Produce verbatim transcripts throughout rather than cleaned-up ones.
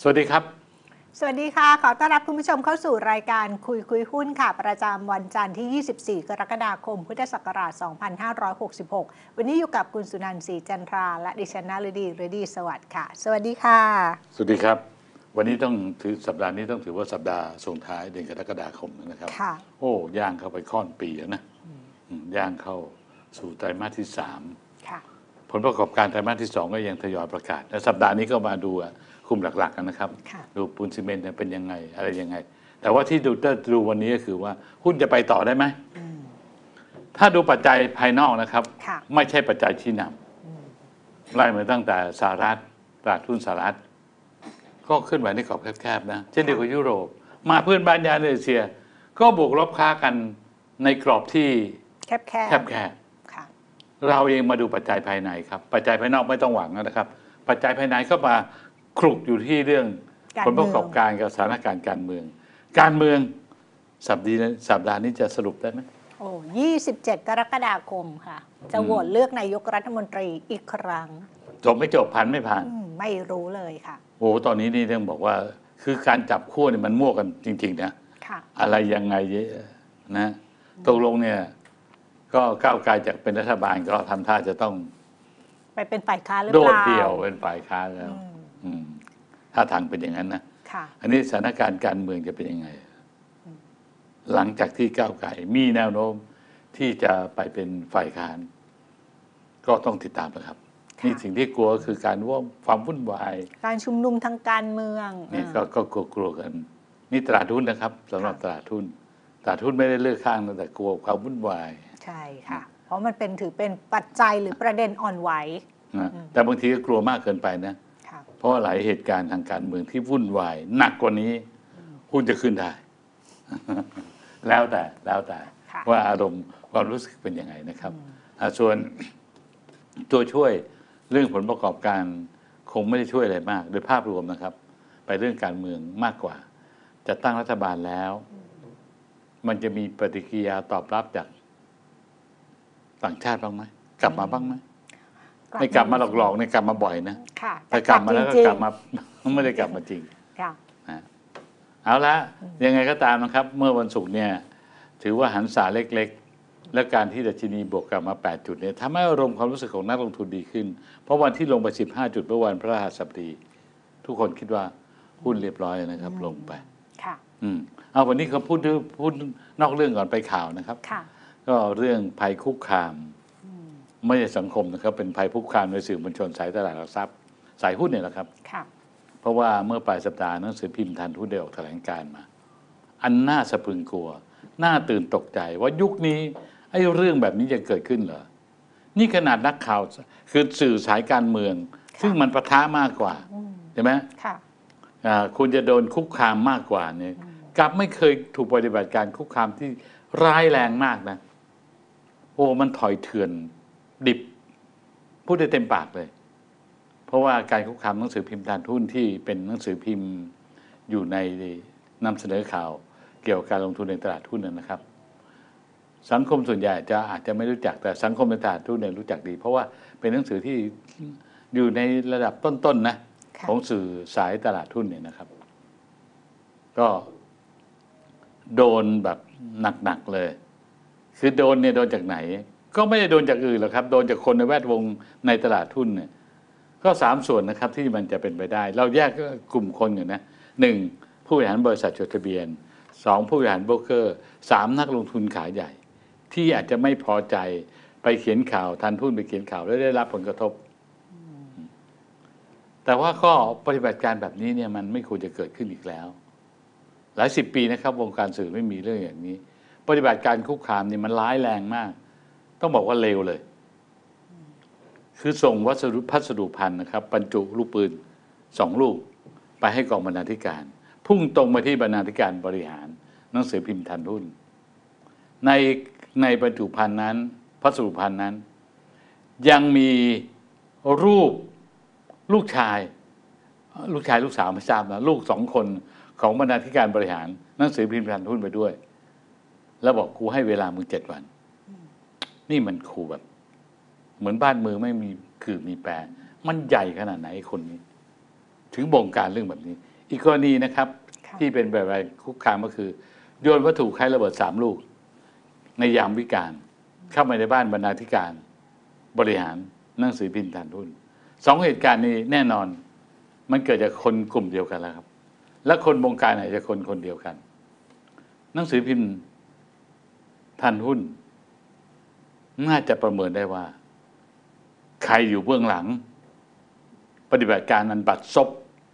สวัสดีครับสวัสดีค่ะขอต้อนรับคุณผู้ชมเข้าสู่รายการคุยคุยหุ้นค่ะประจำวันจันทร์ที่ยี่สิบสี่กรกฎาคมพุทธศักราชสองพันห้าร้อยหกสิบหกวันนี้อยู่กับคุณสุนันท์ศรีจันทราและดิฉันนฤดีฤดีสวัสดิ์ค่ะสวัสดีค่ะสวัสดีครับวันนี้ต้องถือสัปดาห์นี้ต้องถือว่าสัปดาห์ส่งท้ายเดือนกรกฎาคมนะครับค่ะโอ้ย่างเข้าไปค่อนปีแล้วนะย่างเข้าสู่ไตรมาสที่สามค่ะผลประกอบการไตรมาสที่สองก็ยังทยอยประกาศและสัปดาห์นี้ก็มาดูคุมหลักๆกันนะครับดูปูนซีเมนต์เป็นยังไงอะไรยังไงแต่ว่าที่ดูดูวันนี้ก็คือว่าหุ้นจะไปต่อได้ไหมถ้าดูปัจจัยภายนอกนะครับไม่ใช่ปัจจัยชี้นำไล่มาตั้งแต่สหรัฐตลาดหุ้นสหรัฐก็ขึ้นไหวในกรอบแคบๆนะเช่นเดียวกับยุโรปมาเพื่อนบ้านยาเอเชียก็บวกลบค้ากันในกรอบที่แคบๆเราเองมาดูปัจจัยภายในครับปัจจัยภายนอกไม่ต้องหวังนะครับปัจจัยภายในก็มาคลุกอยู่ที่เรื่องผลประกอบการกับสถานการณ์การเมืองการเมืองสัปดาห์สัปดาห์นี้จะสรุปได้ไหมโอ้ยี่สิบเจ็ดกรกฎาคมค่ะจะโหวตเลือกนายกรัฐมนตรีอีกครั้งจบไม่จบผ่านไม่ผ่านไม่รู้เลยค่ะโอ้ตอนนี้นี่ต้องบอกว่าคือการจับขั้วเนี่ยมันมั่วกันจริงๆนะอะไรยังไงเยอะนะตกลงเนี่ยก็ก้าวไกลจากเป็นรัฐบาลก็ทำท่าจะต้องไปเป็นฝ่ายค้านหรือเปล่าโดดเดี่ยวเป็นฝ่ายค้านแล้วถ้าทางเป็นอย่างนั้นนะอันนี้สถานการณ์การเมืองจะเป็นยังไงหลังจากที่ก้าวไกลมีแนวโน้มที่จะไปเป็นฝ่ายค้านก็ต้องติดตามนะครับนี่สิ่งที่กลัวก็คือการว่าความวุ่นวายการชุมนุมทางการเมืองนี่ก็ก็กลัวกันนี่ตลาดหุ้นนะครับสำหรับตลาดหุ้นตลาดหุ้นไม่ได้เลือกข้างนะแต่กลัวความวุ่นวายใช่ค่ะเพราะมันเป็นถือเป็นปัจจัยหรือประเด็นอ่อนไหวนะแต่บางทีก็กลัวมากเกินไปนะเพราะหลายเหตุการณ์ทางการเมืองที่วุ่นวายหนักกว่านี้หุ้นจะขึ้นได้แล้วแต่แล้วแต่ว่าอารมณ์ความรู้สึกเป็นยังไงนะครับส่วนตัวช่วยเรื่องผลประกอบการคงไม่ได้ช่วยอะไรมากโดยภาพรวมนะครับไปเรื่องการเมืองมากกว่าจะตั้งรัฐบาลแล้วมันจะมีปฏิกิริยาตอบรับจากต่างชาติบ้างไหมกลับมาบ้างไหมไม่กลับมาหลอกๆเนี่ยกลับมาบ่อยนะแต่กลับมาแล้วก็กลับมาไม่ได้กลับมาจริงเอาละยังไงก็ตามนะครับเมื่อวันศุกร์เนี่ยถือว่าหันษาเล็กๆและการที่ดัชนีบวกกลับมาแปดจุดเนี่ยทำให้อารมณ์ความรู้สึกของนักลงทุนดีขึ้นเพราะวันที่ลงไปสิบห้าจุดเมื่อวันพฤหัสบดีทุกคนคิดว่าหุ้นเรียบร้อยนะครับลงไปค่ะอืมเอาวันนี้เขาพูดพูดนอกเรื่องก่อนไปข่าวนะครับก็เรื่องภัยคุกคามไม่ใช่สังคมนะครับเป็นภัยคุกคามในสื่อมวลชนสายตลาดหลักทรัพย์สายหุ้นเนี่ยแหละครับเพราะว่าเมื่อปลายสัปดาห์หนังสือพิมพ์ทันหุ้นได้ออกแถลงการมาอันน่าสะพรึงกลัวน่าตื่นตกใจว่ายุคนี้ไอ้เรื่องแบบนี้จะเกิดขึ้นเหรอนี่ขนาดนักข่าวคือสื่อสายการเมืองซึ่งมันปะทะมากกว่าใช่ไหมคุณจะโดนคุกคามมากกว่าเนี่ยกลับไม่เคยถูกปฏิบัติการคุกคามที่ร้ายแรงมากนะโอ้มันถอยเถื่อนดิบพูดได้เต็มปากเลยเพราะว่าการคุกคามหนังสือพิมพ์ทันหุ้นที่เป็นหนังสือพิมพ์อยู่ในนำเสนอข่าวเกี่ยวกับการลงทุนในตลาดหุ้นนะครับสังคมส่วนใหญ่จะอาจจะไม่รู้จักแต่สังคมในตลาดหุ้นเนี่ยรู้จักดีเพราะว่าเป็นหนังสือที่อยู่ในระดับต้นๆ น, นะของสื่อสายตลาดหุ้นเนี่ยนะครับก็โดนแบบหนักๆเลยคือโดนเนี่ยโดนจากไหนก็ไม่ได้โดนจากอื่นหรอกครับโดนจากคนในแวดวงในตลาดหุ้นเนี่ยก็สามส่วนนะครับที่มันจะเป็นไปได้เราแยกกลุ่มคนอยู่นะหนึ่งผู้บริหารบริษัทจดทะเบียนสองผู้บริหารโบรกเกอร์สามนักลงทุนขายใหญ่ที่อาจจะไม่พอใจไปเขียนข่าวทันหุ้นไปเขียนข่าวแล้วได้รับผลกระทบแต่ว่าก็ปฏิบัติการแบบนี้เนี่ยมันไม่ควรจะเกิดขึ้นอีกแล้วหลายสิบปีนะครับวงการสื่อไม่มีเรื่องอย่างนี้ปฏิบัติการคุกคามนี่มันร้ายแรงมากต้องบอกว่าเลวเลยคือส่งวัสดุพัสดุภัณฑ์นะครับบรรจุลูกปืนสองลูกไปให้กองบรรณาธิการพุ่งตรงมาที่บรรณาธิการบริหารหนังสือพิมพ์ทันหุ้นในในบรรจุภัณฑ์นั้นพัสดุภัณฑ์นั้น ยังมีรูปลูกชายลูกชายลูกสาวไม่ทราบนะลูกสองคนของบรรณาธิการบริหารหนังสือพิมพ์ทันหุ้นไปด้วยแล้วบอกกูให้เวลามึงเจ็ดวันนี่มันขู่แบบเหมือนบ้านมือไม่มีคือมีแปรมันใหญ่ขนาดไหนคนนี้ถึงบงการเรื่องแบบนี้อีกกรณีนะครับที่เป็นแบบอะไรคุกคามก็คือโยนวัตถุคล้ายระเบิดสามลูกในยามวิกาลเข้ามาในบ้านบรรณาธิการบริหารหนังสือพิมพ์ทันหุ้นสองเหตุการณ์นี้แน่นอนมันเกิดจากคนกลุ่มเดียวกันแล้วครับและคนบงการอาจจะคนคนเดียวกันหนังสือพิมพ์ทันหุ้นน่าจะประเมินได้ว่าใครอยู่เบื้องหลังปฏิบัติการอันบัดซบ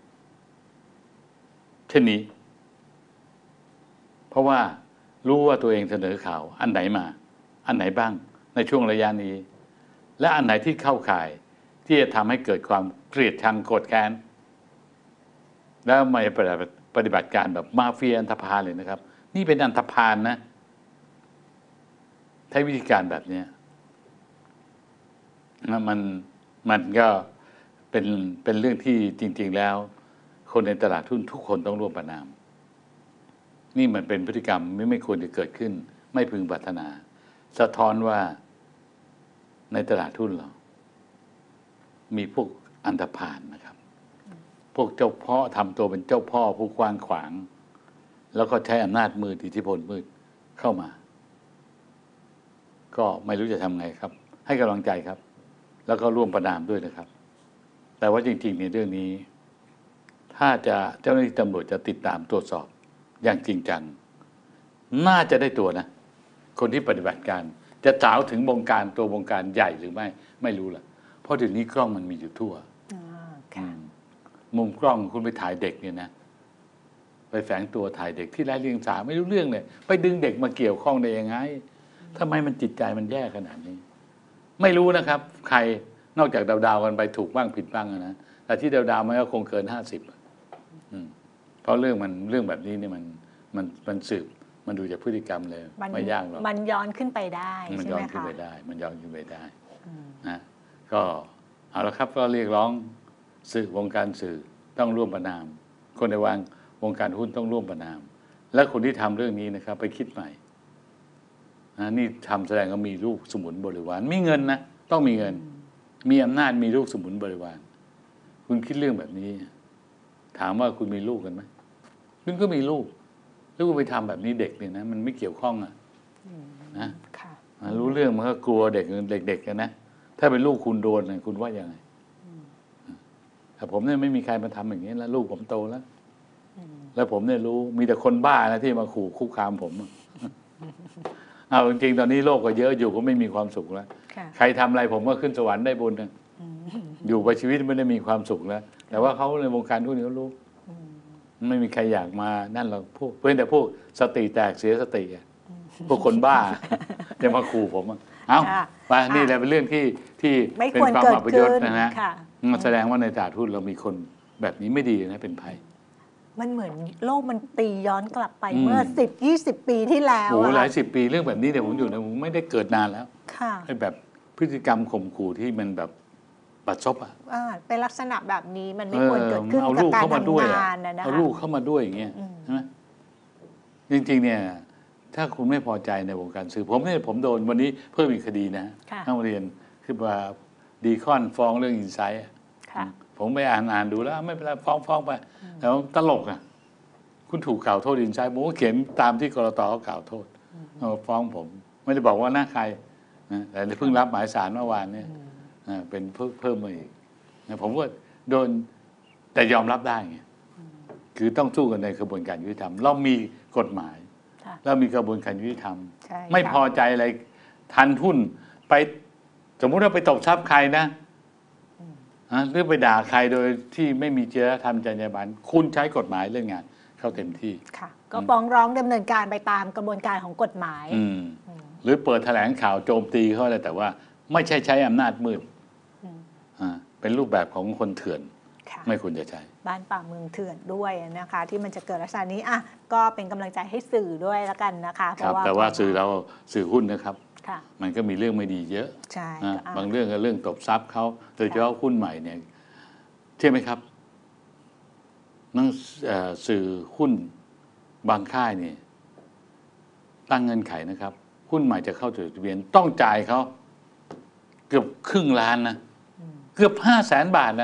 เช่นนี้เพราะว่ารู้ว่าตัวเองเสนอข่าวอันไหนมาอันไหนบ้างในช่วงระยะนี้และอันไหนที่เข้าข่ายที่จะทำให้เกิดความเกลียดชังโกรธแค้นแล้วไม่ปฏิบัติการแบบมาเฟียอันธพาลเลยนะครับนี่เป็นอันธพาลนะใช้วิธีการแบบนี้มันมันก็เป็นเป็นเรื่องที่จริงๆแล้วคนในตลาดหุ้นทุกคนต้องร่วมประนามนี่มันเป็นพฤติกรรมไม่ไม่ควรจะเกิดขึ้นไม่พึงปรารถนาสะท้อนว่าในตลาดหุ้นเรามีพวกอันธพาลนะครับพวกเจ้าพ่อทำตัวเป็นเจ้าพ่อผู้กว้างขวางแล้วก็ใช้อำนาจมืดอิทธิพลมืดเข้ามาก็ไม่รู้จะทำไงครับให้กำลังใจครับแล้วก็ร่วมประนามด้วยนะครับแต่ว่าจริงๆในเรื่องนี้ถ้าจะเจ้าหน้าที่ตำรวจจะติดตามตรวจสอบอย่างจริงจังน่าจะได้ตัวนะคนที่ปฏิบัติการจะสาวถึงบงการตัวบงการใหญ่หรือไม่ไม่รู้ล่ะเพราะเดี๋ยวนี้กล้องมันมีอยู่ทั่วมุมกล้องคุณไปถ่ายเด็กเนี่ยนะไปแฝงตัวถ่ายเด็กที่ไร้เรียงสาไม่รู้เรื่องเลยไปดึงเด็กมาเกี่ยวข้องได้ยังไงทำไมมันจิตใจมันแย่ขนาดนี้ไม่รู้นะครับใครนอกจากดาวๆกันไปถูกบ้างผิดบ้างนะแต่ที่ดาวๆมันก็คงเกินห้าสิบเพราะเรื่องมันเรื่องแบบนี้เนี่ยมันมันมันสืบมันดูจากพฤติกรรมเลยไม่ยากหรอกมันย้อนขึ้นไปได้มันย้อนขึ้นไปได้มันย้อนขึ้นไปได้นะก็เอาละครับก็เรียกร้องสื่อวงการสื่อต้องร่วมประนามคนในวงวงการหุ้นต้องร่วมประนามและคนที่ทำเรื่องนี้นะครับไปคิดใหม่นะนี่ทำแสดงว่ามีลูกสมุนบริวารมีเงินนะต้องมีเงินมีอำนาจมีลูกสมุนบริวารคุณคิดเรื่องแบบนี้ถามว่าคุณมีลูกกันไหมคุณก็มีลูกแล้วคุณไปทำแบบนี้เด็กเนี่ยนะมันไม่เกี่ยวข้องอ่ะนะรู้เรื่องมันก็กลัวเด็กเด็กๆกันนะถ้าเป็นลูกคุณโดนคุณว่ายังไงแต่ผมเนี่ยไม่มีใครมาทำอย่างนี้แล้วลูกผมโตแล้วแล้วผมเนี่ยรู้มีแต่คนบ้านะที่มาขู่คุกคามผมเอาจริงๆตอนนี้โลกก็เยอะอยู่ก็ไม่มีความสุขแล้วใครทำอะไรผมก็ขึ้นสวรรค์ได้บุญนะอยู่ไปชีวิตไม่ได้มีความสุขแล้วแต่ว่าเขาในวงการทุนนี้เขารู้ไม่มีใครอยากมานั่นหรอกพวกเพื่อนแต่พวกสติแตกเสียสติพวกคนบ้าจะมาขู่ผมเอ้าไปนี่แหละเป็นเรื่องที่ที่เป็นความอัปยศนะฮะมันแสดงว่าในตลาดหุ้นเรามีคนแบบนี้ไม่ดีนะเป็นภัยมันเหมือนโลกมันตีย้อนกลับไปเมื่อสิบยี่สิบปีที่แล้วโอ้หลายสิบปีเรื่องแบบนี้เนี่ยผมอยู่เนี่ยผมไม่ได้เกิดนานแล้วไอ้แบบพฤติกรรมข่มขู่ที่มันแบบปัดซบอ่ะเป็นลักษณะแบบนี้มันไม่ควรเกิดขึ้นจากการทำงานนะนะคะเอาลูกเข้ามาด้วยอย่างเงี้ยใช่ไหมจริงๆเนี่ยถ้าคุณไม่พอใจในวงการสื่อผมเนี่ยผมโดนวันนี้เพิ่มอีกคดีนะนักเรียนคือว่าดีคอนฟ้องเรื่องอินไซต์ผมไปอ่านอ่านดูแล้วไม่เป็นไรฟ้องฟ้องไปแต่ตลกอ่ะคุณถูกกล่าวโทษอินไซต์ผมก็เขียนตามที่กรตเขากล่าวโทษฟ้องผมไม่ได้บอกว่าหน้าใครนะแต่เพิ่งรับหมายสารเมื่อวานเนี่ยเป็นเพิ่มเพิ่มมาอีกผมว่าโดนแต่ยอมรับได้ไงคือต้องสู้กันในกระบวนการยุติธรรมเรามีกฎหมายเรามีกระบวนการยุติธรรมไม่พอใจอะไรทันหุ้นไปสมมุติว่าไปตบทรัพย์ใครนะหรือไปด่าใครโดยที่ไม่มีจริยธรรมจรรยาบรรณคุณใช้กฎหมายเรื่องงานเข้าเต็มที่ก็ฟ้องร้องดำเนินการไปตามกระบวนการของกฎหมายหรือเปิดแถลงข่าวโจมตีเขาอะไรแต่ว่าไม่ใช่ใช้อำนาจมืดเป็นรูปแบบของคนเถื่อนไม่ควรจะใช้บ้านป่าเมืองเถื่อนด้วยนะคะที่มันจะเกิดลักษณะนี้อ่ะก็เป็นกำลังใจให้สื่อด้วยแล้วกันนะคะเพราะว่าแต่ว่าสื่อเราสื่อหุ้นนะครับมันก็มีเรื่องไม่ดีเยอะใช่บางเรื่องก็เรื่องตบทรัพย์เขาโดยเฉพาะหุ้นใหม่เนี่ยใช่ไหมครับนั่งสื่อหุ้นบางค่ายนี่ตั้งเงินไขนะครับหุ้นใหม่จะเข้าจดทะเบียนต้องจ่ายเขาเกือบครึ่งล้านนะเกือบห้าแสนบาทนะ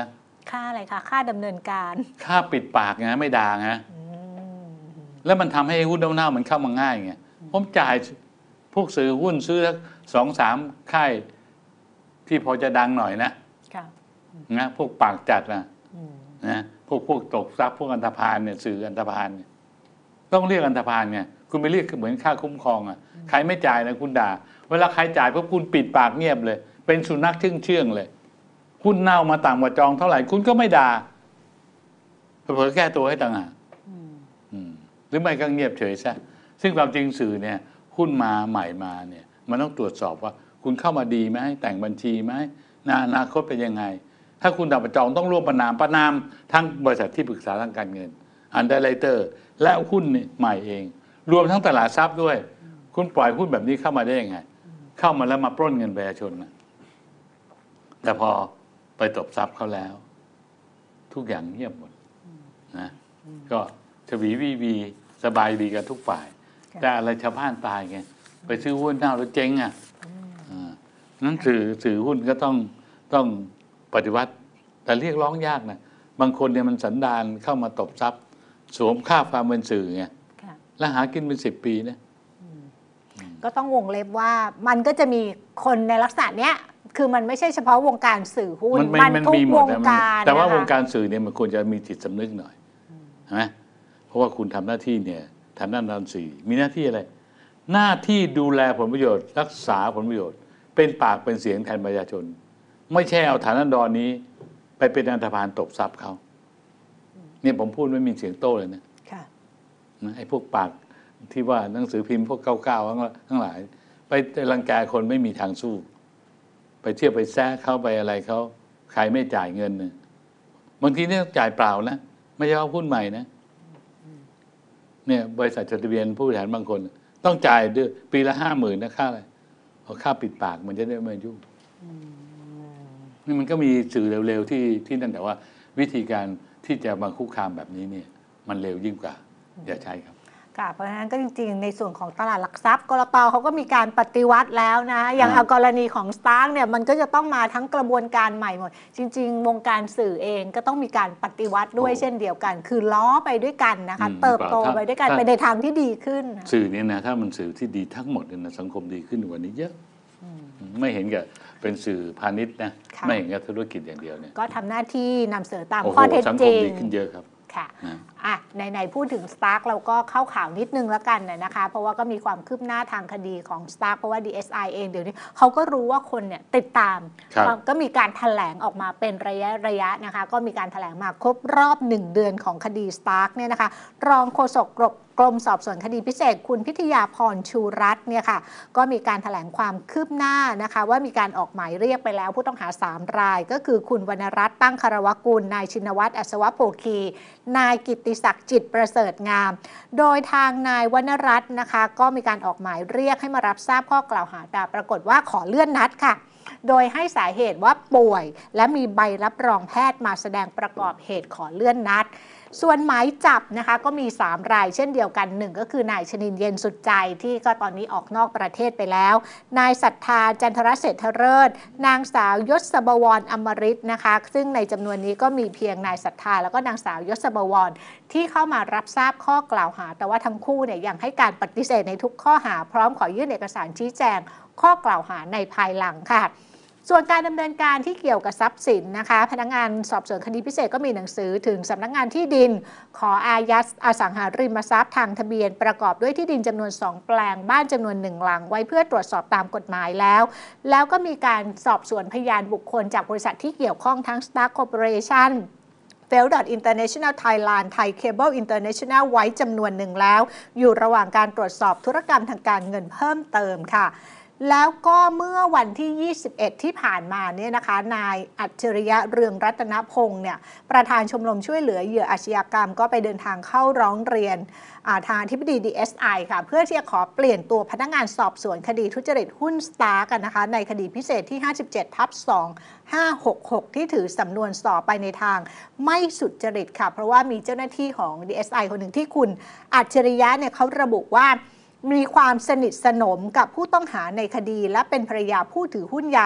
ค่าอะไรคะค่าดำเนินการค่าปิดปากไงไม่ด่าไงแล้วมันทำให้หุ้นเน่าๆมันเข้ามาง่ายไงผมจ่ายพวกซื้อหุ้นซื้อสองสามค่ายที่พอจะดังหน่อยนะนะพวกปากจัดนะนะพวกพวกตกทรัพย์พวกอันธพาลเนี่ยสื่ออันธพาลเนี่ยต้องเรียกอันธพาลไงคุณไปเรียกเหมือนค่าคุ้มครองอ่ะใครไม่จ่ายนะคุณด่าเวลาใครจ่ายพวกคุณปิดปากเงียบเลยเป็นสุนัขเชื่องเชื่องเลยหุ้นเน่ามาต่ำกว่าจองเท่าไหร่คุณก็ไม่ด่าเผลอแก้ตัวให้ต่างหากหรือไม่ก็เงียบเฉยซะซึ่งความจริงสื่อเนี่ยหุ้นมาใหม่มาเนี่ยมันต้องตรวจสอบว่าคุณเข้ามาดีไหมแต่งบัญชีไหมอนาคตเป็นยังไงถ้าคุณดับประจองต้องร่วมประนามประนามทั้งบริษัทที่ปรึกษาทางการเงินอันเดอร์ไรเตอร์และหุ้นใหม่เองรวมทั้งตลาดทรัพย์ด้วยคุณปล่อยหุ้นแบบนี้เข้ามาได้ยังไงเข้ามาแล้วมาปล้นเงินประชาชนนะแต่พอไปตบทรัพย์เขาแล้วทุกอย่างเงียบหมดนะก็ชวีวีวีสบายดีกันทุกฝ่ายแต่อะไรชาวบ้านตายไงไปซื้อหุ้นเน่าแล้วเจ๊งอ่ะนั้นสื่อสื่อหุ้นก็ต้องต้องปฏิวัติแต่เรียกร้องยากนะบางคนเนี่ยมันสันดานเข้ามาตบทรัพย์สวมค่าความเป็นสื่อไงแล้วหากินเป็นสิบปีนะก็ต้องวงเล็บว่ามันก็จะมีคนในลักษณะเนี้ยคือมันไม่ใช่เฉพาะวงการสื่อหุ้นมันทุกวงการแต่ว่าวงการสื่อเนี่ยมันควรจะมีจิตสำนึกหน่อยใช่ไหมเพราะว่าคุณทำหน้าที่เนี่ยทางด้านด้านสื่อมีหน้าที่อะไรหน้าที่ดูแลผลประโยชน์รักษาผลประโยชน์เป็นปากเป็นเสียงแทนประชาชนไม่ใช่เอาฐานันดรนี้ไปเป็นอันธพาลตบทรัพย์เขาเนี่ยผมพูดไม่มีเสียงโต้เลยนะไอ้พวกปากที่ว่าหนังสือพิมพ์พวกเก้าๆทั้งหลายไปรังแกคนไม่มีทางสู้ไปเที่ยวไปแซะเข้าไปอะไรเขาใครไม่จ่ายเงินเนี่ยบางทีเนี่ยจ่ายเปล่านะไม่ใช่เอาหุ้นใหม่นะเนี่ยบริษัทจดทะเบียนผู้บริหารบางคนต้องจ่ายด้วยปีละห้าหมื่นนะค่าอะไรเอาค่าปิดปากมันจะได้ไม่ยุ่งนี่มันก็มีสื่อเร็วๆที่ที่นั่นแต่ว่าวิธีการที่จะมาคุกคามแบบนี้เนี่ยมันเร็วยิ่งกว่าอย่าใช้ครับค่ะเพราะฉะนั้นก็จริงๆในส่วนของตลาดหลักทรัพย์กลต.เขาก็มีการปฏิวัติแล้วนะอย่างเอากรณีของสตาร์กเนี่ยมันก็จะต้องมาทั้งกระบวนการใหม่หมดจริงๆวงการสื่อเองก็ต้องมีการปฏิวัติด้วยเช่นเดียวกันคือล้อไปด้วยกันนะคะเติบโตไปด้วยกันไปในทางที่ดีขึ้นสื่อเนี่ยนะถ้ามันสื่อที่ดีทั้งหมดเนี่ยนะสังคมดีขึ้นกว่านี้เยอะไม่เห็นกับเป็นสื่อพาณิชย์นะไม่เห็นกับธุรกิจอย่างเดียวเนี่ยก็ทำหน้าที่นำเสนอตามข้อเท็จจริงสังคมดีขึ้นเยอะครับค่ะอ่ะในๆพูดถึง Stark เราก็เข้าข่าวนิดนึงแล้วกันนะคะเพราะว่าก็มีความคืบหน้าทางคดีของ Stark เพราะว่า ดี เอส ไอ เองเดี๋ยวนี้เขาก็รู้ว่าคนเนี่ยติดตามก็มีการแถลงออกมาเป็นระยะระยะนะคะก็มีการแถลงมาครบรอบหนึ่งเดือนของคดี Stark เนี่ยนะคะรองโฆษกกรมกรมสอบสวนคดีพิเศษคุณพิทยาพรชูรัตน์เนี่ยค่ะก็มีการแถลงความคืบหน้านะคะว่ามีการออกหมายเรียกไปแล้วผู้ต้องหาสามรายก็คือคุณวรรณรัตน์ตั้งคารวกุลนายชินวัตรอัศวโภคีนายกิตติศักดิ์จิตประเสริฐงามโดยทางนายวรรณรัตน์นะคะก็มีการออกหมายเรียกให้มารับทราบข้อกล่าวหาแต่ปรากฏว่าขอเลื่อนนัดค่ะโดยให้สาเหตุว่าป่วยและมีใบรับรองแพทย์มาแสดงประกอบเหตุขอเลื่อนนัดส่วนหมายจับนะคะก็มีสามรายเช่นเดียวกันหนึ่งก็คือนายชนินเย็นสุดใจที่ก็ตอนนี้ออกนอกประเทศไปแล้วนายศรัทธาจันทรเศรษฐเลิศนางสาวยศบวรอมฤตนะคะซึ่งในจำนวนนี้ก็มีเพียงนายศรัทธาแล้วก็นางสาวยศบวรที่เข้ามารับทราบข้อกล่าวหาแต่ว่าทั้งคู่เนี่ยยังให้การปฏิเสธในทุกข้อหาพร้อมขอยื่นเอกสารชี้แจงข้อกล่าวหาในภายหลังค่ะส่วนการดำเนินการที่เกี่ยวกับทรัพย์สินนะคะพนักงานสอบสวนคดีพิเศษก็มีหนังสือถึงสำนักงานที่ดินขออายัดอสังหาริมทรัพย์ทางทะเบียนประกอบด้วยที่ดินจำนวนสองแปลงบ้านจำนวนหนึ่งหลังไว้เพื่อตรวจสอบตามกฎหมายแล้วแล้วก็มีการสอบสวนพยานบุคคลจากบริษัทที่เกี่ยวข้องทั้ง Stark Corporationเฟลดอท International Thailand Thai Cable International ไว้จำนวนหนึ่งแล้วอยู่ระหว่างการตรวจสอบธุรกรรมทางการเงินเพิ่มเติมค่ะแล้วก็เมื่อวันที่ยี่สิบเอ็ดที่ผ่านมาเนี่ยนะคะนายอัจฉริยะเรืองรัตนพงศ์เนี่ยประธานชมรมช่วยเหลือเหยื่ออาชญากรรมก็ไปเดินทางเข้าร้องเรียนทางอธิบดี ดี เอส ไอ ค่ะเพื่อที่จะขอเปลี่ยนตัวพนักงานสอบสวนคดีทุจริตหุ้น Stark กันนะคะในคดีพิเศษที่ ห้าสิบเจ็ดทับสองห้าหกหก ที่ถือสำนวนสอบไปในทางไม่สุจริตค่ะเพราะว่ามีเจ้าหน้าที่ของ ดี เอส ไอ คนหนึ่งที่คุณอัจฉริยะเนี่ยเขาระบุว่ามีความสนิทสนมกับผู้ต้องหาในคดีและเป็นภรรยาผู้ถือหุ้นใหญ่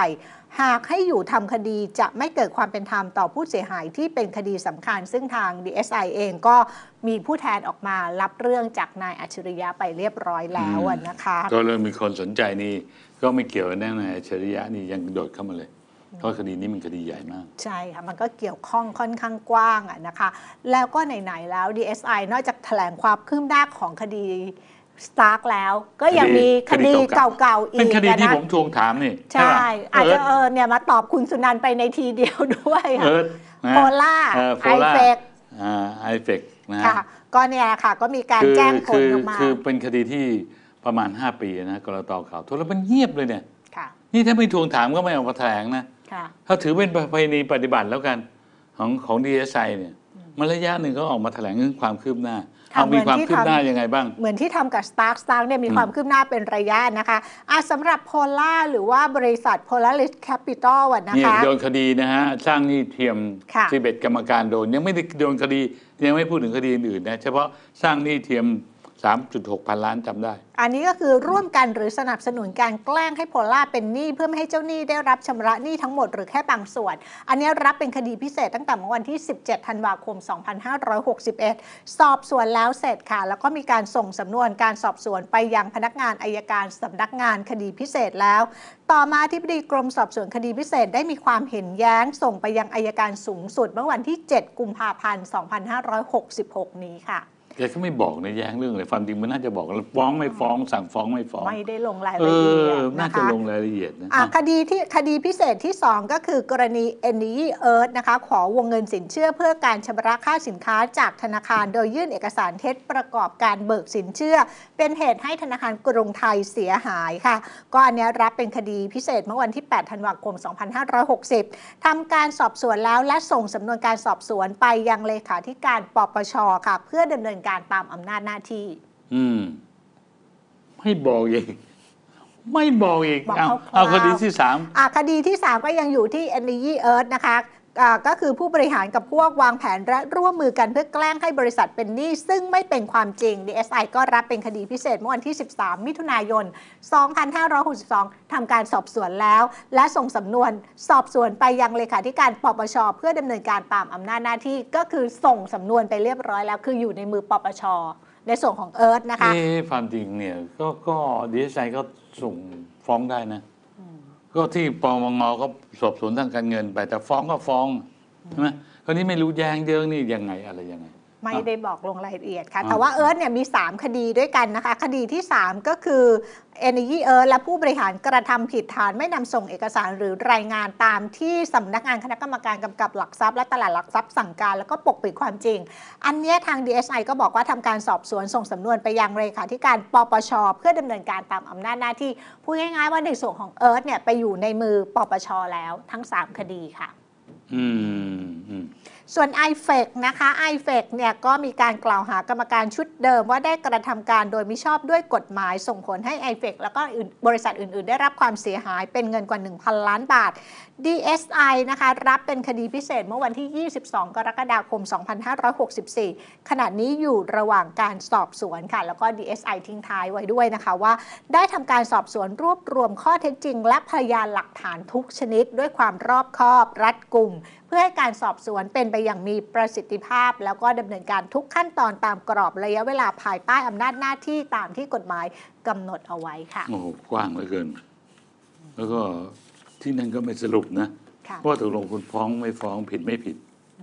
หากให้อยู่ทำคดีจะไม่เกิดความเป็นธรรมต่อผู้เสียหายที่เป็นคดีสำคัญซึ่งทาง ดี เอส ไอ เองก็มีผู้แทนออกมารับเรื่องจากนายอัจฉริยะไปเรียบร้อยแล้วนะคะก็เริ่มมีคนสนใจนี่ก็ไม่เกี่ยวกับแน่นายอัจฉริยะนี่ยังโดดเข้ามาเลยเพราะคดีนี้มันคดีใหญ่มากใช่ค่ะมันก็เกี่ยวข้องค่อนข้างกว้างอะนะคะแล้วก็ไหนๆแล้ว ดี เอส ไอ นอกจากแถลงความคืบหน้าของคดีสตาร์กแล้วก็ยังมีคดีเก่าๆอีกเป็นคดีที่ผมทวงถามนี่ใช่อาจจะเออเนี่ยมาตอบคุณสุนันท์ไปในทีเดียวด้วยค่ะโพล่าไอเฟกไอเฟกนะค่ะก็เนี่ยค่ะก็มีการแจ้งผลออกมาคือเป็นคดีที่ประมาณห้าปีนะกรต.ข่าวโทรแล้วมันเงียบเลยเนี่ยนี่ถ้าไม่ทวงถามก็ไม่ออกมาแถลงนะเขาถือเป็นประเพณีปฏิบัติแล้วกันของของ ดี เอส ไอ เนี่ยมาระยะหนึ่งก็ออกมาแถลงเรื่องความคืบหน้าเอามีความคืบหน้ายังไงบ้างเหมือนที่ทำกับ Stark Stark เนี่ยมีความคืบหน้าเป็นระยะนะคะอ่ะสำหรับโพล่าหรือว่าบริษัท Polaris Capital อ่ะนะคะนี่โดนคดีนะฮะสร้างหนี้เทียมสิบเอ็ดกรรมการโดนยังไม่ได้โดนคดียังไม่พูดถึงคดีอื่นๆนะเฉพาะสร้างหนี้เทียม สามจุดหก พันล้านจำได้อันนี้ก็คือร่วมกันหรือสนับสนุนการแกล้งให้โพล่าเป็นหนี้เพื่อไม่ให้เจ้าหนี้ได้รับชำระหนี้ทั้งหมดหรือแค่บางส่วนอันนี้รับเป็นคดีพิเศษตั้งแต่เมื่อวันที่สิบเจ็ดธันวาคมสองพันห้าร้อยหกสิบเอ็ดสอบสวนแล้วเสร็จค่ะแล้วก็มีการส่งสำนวนการสอบสวนไปยังพนักงานอัยการสำนักงานคดีพิเศษแล้วต่อมาอธิบดีกรมสอบสวนคดีพิเศษได้มีความเห็นแย้งส่งไปยังอัยการสูงสุดเมื่อวันที่เจ็ดกุมภาพันธ์สองพันห้าร้อยหกสิบหกนี้ค่ะแกก็ไม่บอกในแย้งเรื่องอะไรความจริงมันน่าจะบอกฟ้องไม่ฟ้องสั่งฟ้องไม่ฟ้องไม่ได้ลงรายละเอียดน่าจะลงรายละเอียดนะคดีที่คดีพิเศษที่สองก็คือกรณี Energy Earth นะคะขอวงเงินสินเชื่อเพื่อการชำระค่าสินค้าจากธนาคารโดยยื่นเอกสารเท็จประกอบการเบิกสินเชื่อเป็นเหตุให้ธนาคารกรุงไทยเสียหายค่ะก็อันนี้รับเป็นคดีพิเศษเมื่อวันที่แปดธันวาคมสองพันห้าร้อยหกสิบทำการสอบสวนแล้วและส่งสำนวนการสอบสวนไปยังเลขาธิการปปช.ค่ะเพื่อดำเนินการตามอำนาจหน้าที่อืมไม่บอกอีกไม่บอกอีกเอาเอาคดีที่สามอ่าคดีที่สามก็ยังอยู่ที่ Energy Earth นะคะอ่าก็คือผู้บริหารกับพวกวางแผนและร่วมมือกันเพื่อแกล้งให้บริษัทเป็นหนี้ซึ่งไม่เป็นความจริง ดี เอส ไอ ก็รับเป็นคดีพิเศษเมื่อวันที่สิบสามมิถุนายนสองพันห้าร้อยหกสิบสองทำการสอบสวนแล้วและส่งสำนวนสอบสวนไปยังเลขาธิการปปช.เพื่อดำเนินการตามอำนาจหน้าที่ก็คือส่งสำนวนไปเรียบร้อยแล้วคืออยู่ในมือปปช.ในส่วนของเอิร์ธนะคะเอ๊ะความจริงเนี่ยก็ก็ดีเอสไอก็ส่งฟ้องได้นะก็ที่ปปงก็สอบสวนทางการเงินไปแต่ฟ้องก็ฟ้องใช่ไหมคราวนี้ไม่รู้แย้งเยอะนี่ยังไงอะไรยังไงไม่ได้บอกลงรายละเอียดค่ะแต่ว่าเอิร์ธเนี่ยมีสามคดีด้วยกันนะคะคดีที่สามก็คือ Energy Earth และผู้บริหารกระทำผิดฐานไม่นำส่งเอกสารหรือรายงานตามที่สำนักงานคณะกรรมการกำกับหลักทรัพย์และตลาดหลักทรัพย์สั่งการแล้วก็ปกปิดความจริงอันนี้ทาง ดี เอส ไอ ก็บอกว่าทำการสอบสวนส่งสำนวนไปยังเลขาธิการปปช.เพื่อดำเนินการตามอำนาจหน้าที่พูดง่ายๆว่าในส่วนของเอิร์ธเนี่ยไปอยู่ในมือปปช.แล้วทั้งสามคดีค่ะอืมอืมส่วน ไอ เฟก นะคะ ไอ เฟก เนี่ยก็มีการกล่าวหากรรมการชุดเดิมว่าได้กระทำการโดยมิชอบด้วยกฎหมายส่งผลให้ ไอ เฟก แล้วก็บริษัทอื่นๆได้รับความเสียหายเป็นเงินกว่า หนึ่งพัน ล้านบาท ดี เอส ไอ นะคะรับเป็นคดีพิเศษเมื่อวันที่ยี่สิบสองกรกฎาคมสองพันห้าร้อยหกสิบสี่ขณะนี้อยู่ระหว่างการสอบสวนค่ะแล้วก็ ดี เอส ไอ ทิ้งท้ายไว้ด้วยนะคะว่าได้ทำการสอบสวนรวบรวมข้อเท็จจริงและพยานหลักฐานทุกชนิดด้วยความรอบคอบรัดกุมเพื่อให้การสอบสวนเป็นไปอย่างมีประสิทธิภาพแล้วก็ดำเนินการทุกขั้นตอนตามกรอบระยะเวลาภายใต้อำนาจหน้าที่ตามที่กฎหมายกำหนดเอาไว้ค่ะโอ้กว้างเหลือเกินแล้วก็ที่นั่นก็ไม่สรุปนะว่าตกลงคุณฟ้องไม่ฟ้องผิดไม่ผิด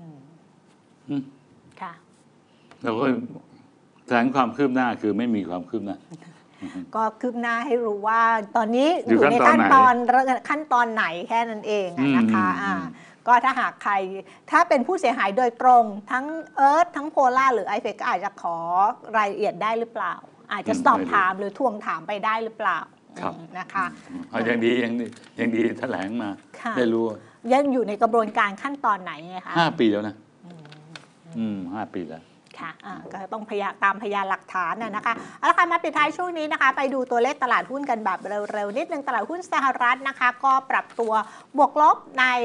ค่ะเราก็แถลงความคืบหน้าคือไม่มีความคืบหน้าก็คืบหน้าให้รู้ว่าตอนนี้อยู่ในขั้นตอนขั้นตอนไหนแค่นั้นเองนะคะอ่าก็ถ้าหากใครถ้าเป็นผู้เสียหายโดยตรงทั้งเอิร์ธทั้งโพล่าหรือไอเฟกก็อาจจะขอรายละเอียดได้หรือเปล่าอาจจะสอบถามหรือทวงถามไปได้หรือเปล่านะคะเอาอย่างดีอย่างดีอย่างดีแถลงมาได้รู้ยังอยู่ในกระบวนการขั้นตอนไหนไงคะห้าปีแล้วนะอืมห้าปีแล้วค่ะก็ต้องพยาตามพยานหลักฐานนะคะเอาละค่ะมาปิดท้ายช่วงนี้นะคะไปดูตัวเลขตลาดหุ้นกันแบบเร็วๆนิดนึงตลาดหุ้นสหรัฐนะคะก็ปรับตัวบวกลบใน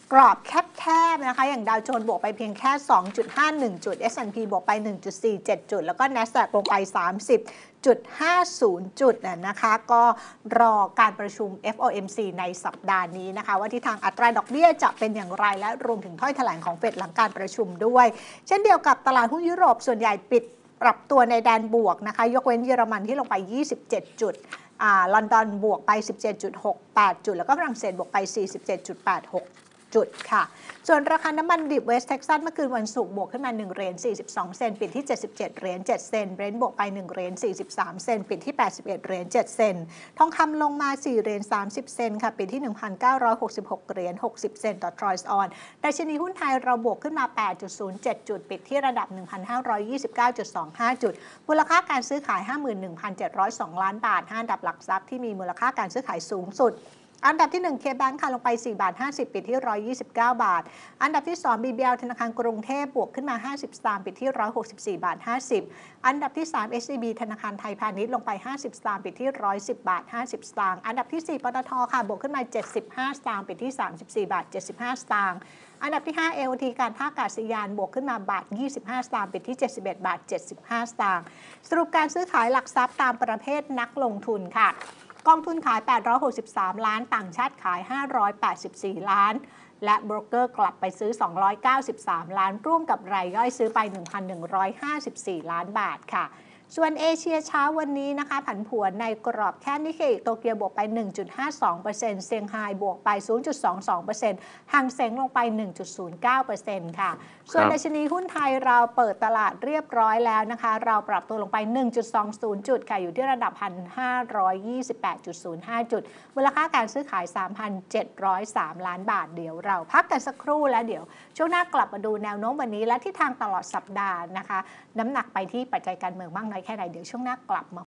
กรอบแคบๆนะคะอย่างดาวโจนส์บวกไปเพียงแค่ สองจุดห้าหนึ่ง จุด เอส แอนด์ พี บวกไป หนึ่งจุดสี่เจ็ด จุดแล้วก็ NASDAQ ลงไป สามสิบจุดห้าศูนย์ จุดนะคะก็รอการประชุม เอฟ โอ เอ็ม ซี ในสัปดาห์นี้นะคะว่าทิศทางอัตราดอกเบี้ยจะเป็นอย่างไรและรวมถึงถ้อยแถลงของเฟดหลังการประชุมด้วยเช่นเดียวกับตลาดหุ้นยุโรปส่วนใหญ่ปิดปรับตัวในแดนบวกนะคะยกเว้นเยอรมันที่ลงไปยี่สิบเจ็ดจุดอ่าลอนดอนบวกไป สิบเจ็ดจุดหกแปด จุดแล้วก็ฝรั่งเศสบวกไป สี่สิบเจ็ดจุดแปดหก จุดค่ะส่วนราคาน้ำมันดิบเวสต์เท็กซัสเมื่อคืนวันศุกร์บวกขึ้นมาหนึ่งเหรียญสี่สิบสองเซนต์ปิดที่เจ็ดสิบเจ็ดเหรียญเจ็ดเซนต์เบรนท์บวกไปหนึ่งเหรียญสี่สิบสามเซนต์ปิดที่แปดสิบเอ็ดเหรียญเจ็ดเซนต์ทองคำลงมาสี่เหรียญสามสิบเซนต์ค่ะปิดที่ หนึ่งพันเก้าร้อยหกสิบหกเหรียญหกสิบเซนต์ต่อทรอยส์ออนดัชนีหุ้นไทยเราบวกขึ้นมา แปดจุดศูนย์เจ็ด จุดปิดที่ระดับ หนึ่งพันห้าร้อยยี่สิบเก้าจุดสองห้า จุดมูลค่าการซื้อขาย ห้าหมื่นหนึ่งพันเจ็ดร้อยสอง ล้านบาทห้าอันดับหลักทรัพย์ที่มีมูลค่าการซื้อขายสูงสุดอันดับที่หนึ่ง K-Bank ค่ะลงไปสี่บาทห้าสิบปิดที่หนึ่งร้อยยี่สิบเก้าบาทอันดับที่สอง บี บี แอล ธนาคารกรุงเทพบวกขึ้นมาห้าสิบสตางค์ปิดที่หนึ่งร้อยหกสิบสี่บาทห้าสิบอันดับที่สาม เอส ซี บี ธนาคารไทยพาณิชย์ลงไปห้าสิบสตางค์ปิดที่หนึ่งร้อยสิบบาทห้าสิบสตางค์อันดับที่สี่ปตทค่ะบวกขึ้นมาเจ็ดสิบห้าสตางค์ปิดที่สามสิบสี่บาทเจ็ดสิบห้าสตางค์อันดับที่ห้า เอ โอ ที การท่าอากาศยานบวกขึ้นมาบาทยี่สิบห้าสตางค์ปิดที่เจ็ดสิบเอ็ดบาทเจ็ดสิบห้าสตางค์สรุปการซื้อขายหลักทรัพย์ตามประเภทนักลงทุนค่ะกองทุนขายแปดร้อยหกสิบสามล้านต่างชาติขายห้าร้อยแปดสิบสี่ล้านและโบรกเกอร์กลับไปซื้อสองร้อยเก้าสิบสามล้านร่วมกับรายย่อยซื้อไป หนึ่งพันหนึ่งร้อยห้าสิบสี่ล้านบาทค่ะส่วนเอเชียเช้าวันนี้นะคะผันผวนในกรอบแค่นิเคอิโตเกียวบวกไป หนึ่งจุดห้าสองเปอร์เซ็นต์ เซี่ยงไฮ้บวกไป ศูนย์จุดสองสองเปอร์เซ็นต์ ฮังเส็งลงไป หนึ่งจุดศูนย์เก้าเปอร์เซ็นต์ ค่ะส่วนดัชนีหุ้นไทยเราเปิดตลาดเรียบร้อยแล้วนะคะเราปรับตัวลงไป หนึ่งจุดสองศูนย์ จุดค่ะอยู่ที่ระดับ หนึ่งพันห้าร้อยยี่สิบแปดจุดศูนย์ห้า จุดมูลค่าการซื้อขาย สามพันเจ็ดร้อยสาม ล้านบาทเดี๋ยวเราพักกันสักครู่แล้วเดี๋ยวช่วงหน้ากลับมาดูแนวโน้มวันนี้และทิศทางตลอดสัปดาห์นะคะน้ำหนักไปที่ปัจจัยการเมืองมากน้อยแค่ไหนเดี๋ยวช่วงหน้ากลับมา